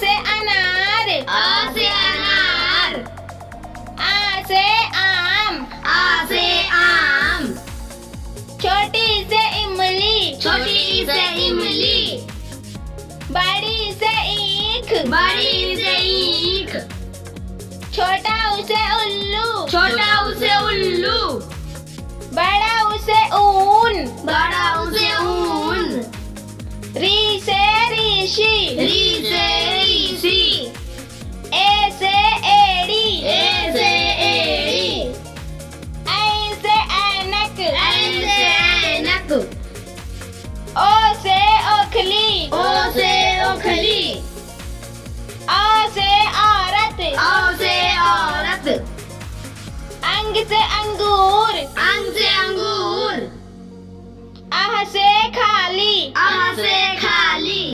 से अनार, आ से अनार। आ से आम, आ से आम। छोटी से इमली, छोटी से इमली। बड़ी से ईख, बड़ी से ईख। छोटा उसे उल्लू, छोटा उसे उल्लू। बड़ा उसे ऊन, बड़ा उसे ऊन। री से ऋषि, री से ऋषि। ए से एड़ी, ए से एड़ी। ऐ से ऐनक, ऐन से ऐनक। ओ से ओखली, ओ से ओखली। आ से औरत, औ से औरत। अंग से अंगूर, अंग से अंगूर। आह से खाली, आह से खाली।